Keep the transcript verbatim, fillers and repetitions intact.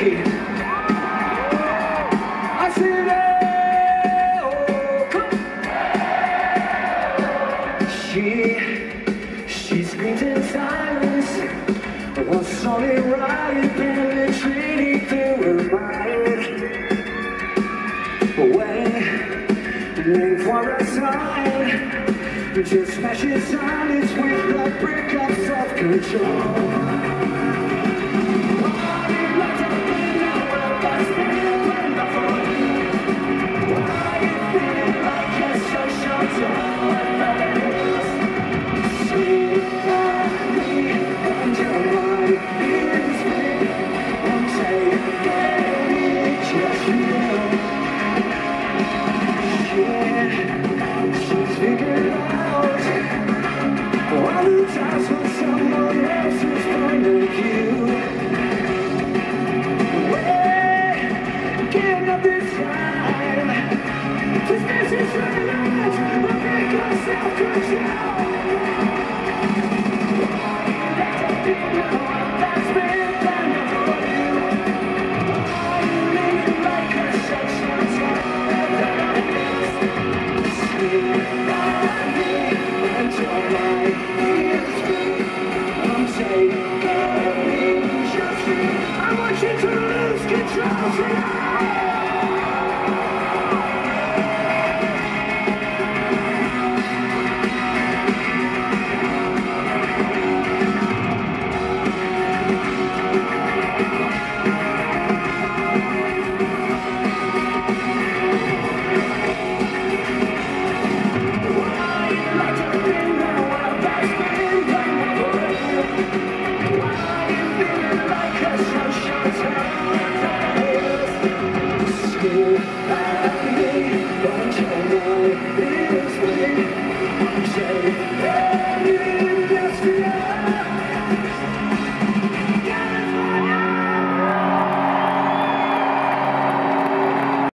funky. I said, oh, come. She, she screams in silence. One solid riot penetrating through her mind. Waiting for a sign, just smashes silence with a brick of self-control. I want you to lose control tonight. Say